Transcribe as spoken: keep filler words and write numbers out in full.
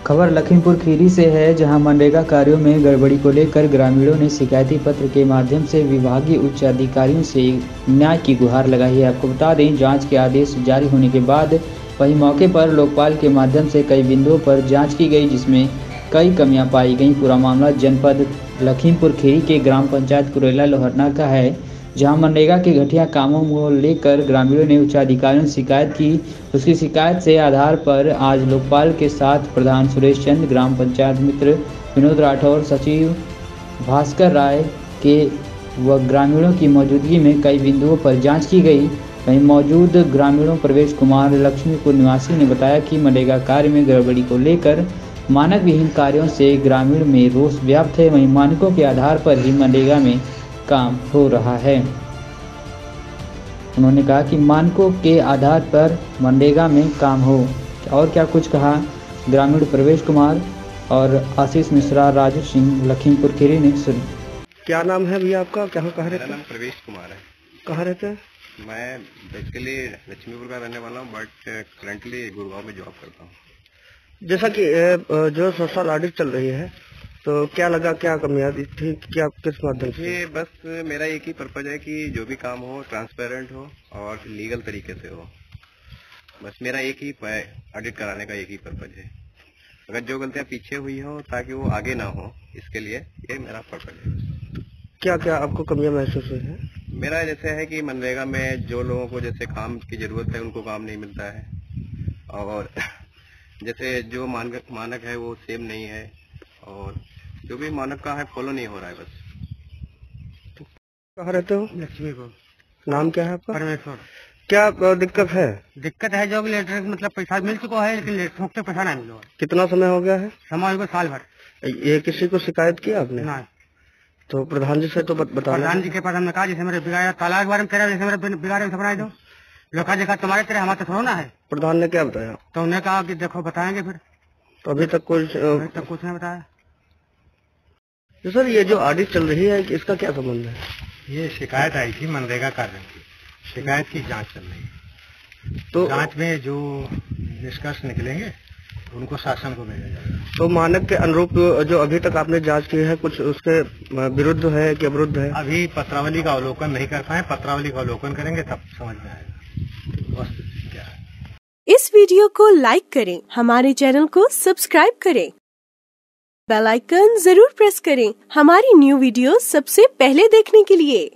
खबर लखीमपुर खीरी से है, जहां मनरेगा कार्यों में गड़बड़ी को लेकर ग्रामीणों ने शिकायती पत्र के माध्यम से विभागीय उच्च अधिकारियों से न्याय की गुहार लगाई है। आपको बता दें, जांच के आदेश जारी होने के बाद वहीं मौके पर लोकपाल के माध्यम से कई बिंदुओं पर जांच की गई, जिसमें कई कमियां पाई गई। पूरा मामला जनपद लखीमपुर खीरी के ग्राम पंचायत कुरेला लोहरना का है, जहां मनरेगा के घटिया कामों को लेकर ग्रामीणों ने उच्चाधिकारियों से शिकायत की। उसकी शिकायत से आधार पर आज लोकपाल के साथ प्रधान सुरेश चंद्र, ग्राम पंचायत मित्र विनोद राठौर, सचिव भास्कर राय के व ग्रामीणों की मौजूदगी में कई बिंदुओं पर जांच की गई। वहीं मौजूद ग्रामीणों प्रवेश कुमार लक्ष्मीपुर निवासी ने बताया कि मनरेगा कार्य में गड़बड़ी को लेकर मानक विहीन कार्यों से ग्रामीण में रोष व्याप्त है। वहीं मानकों के आधार पर ही मनरेगा में काम हो रहा है। उन्होंने कहा कि मानकों के आधार पर मनरेगा में काम हो। और क्या कुछ कहा ग्रामीण प्रवेश कुमार और आशीष मिश्रा, राजू सिंह, लखीमपुर खीरी ने सुन। क्या नाम है भैया आपका? कहाँ कहाँ रहते हैं? मेरा नाम प्रवेश कुमार है। कहाँ रहते हैं? मैं बेसिकली लक्ष्मीपुर का रहने वाला हूँ, बट करंटली गुड़गांव में जॉब करता हूँ। जैसा कि जो सोशल ऑडिट चल रही है, तो क्या लगा, क्या कमियां थी, क्या किस माध्यम से? बस मेरा एक ही पर्पज है कि जो भी काम हो ट्रांसपेरेंट हो और लीगल तरीके से हो। बस मेरा एक ही ऑडिट कराने का एक ही पर्पज है। अगर जो गलतियां पीछे हुई हो ताकि वो आगे ना हो, इसके लिए ये मेरा पर्पज है। क्या क्या आपको कमियां महसूस हुई है? मेरा जैसे है कि मनरेगा में जो लोगों को जैसे काम की जरूरत है उनको काम नहीं मिलता है, और जैसे जो मानक मानक है वो सेम नहीं है, और जो भी मानक का है फॉलो नहीं हो रहा है। बस। कहाँ रहते हो? लक्ष्मीपुर। नाम क्या है आपका? परमेश्वर। क्या दिक्कत है? दिक्कत है जो लेटर मतलब पैसा मिल चुका है, लेकिन लेटर पे पैसा नहीं मिला। कितना समय हो गया है? समय को साल भर। ये किसी को शिकायत की आपने? नहीं। तो प्रधान जी से तो बता। प्रधान जी के पास हमने कहा जैसे मेरे बिगाड़ा तालाब के बारे में कह, जैसे मेरे बिगाड़े बनाए दो लोग जगह तुम्हारे तरह हमारे तो थोड़ा ना है। प्रधान ने क्या बताया? तो उन्हें कहा कि देखो बताएंगे फिर। तो अभी तक कुछ तक कुछ नहीं बताया। तो सर, ये जो ऑडिट चल रही है इसका क्या संबंध है? ये शिकायत आई थी मनरेगा कार्य की, शिकायत की जांच चल रही है। तो जांच में जो निष्कर्ष निकलेंगे उनको शासन को भेजा जाएगा। तो मानक के अनुरूप जो अभी तक आपने जांच की है, कुछ उसके विरुद्ध है कि अविरुद्ध है? अभी पत्रावली का अवलोकन नहीं कर पाए, पत्रावली का अवलोकन करेंगे तब समझ में आएगा क्या है। इस वीडियो को लाइक करें, हमारे चैनल को सब्सक्राइब करें, बेल आइकन जरूर प्रेस करें हमारी न्यू वीडियो सबसे पहले देखने के लिए।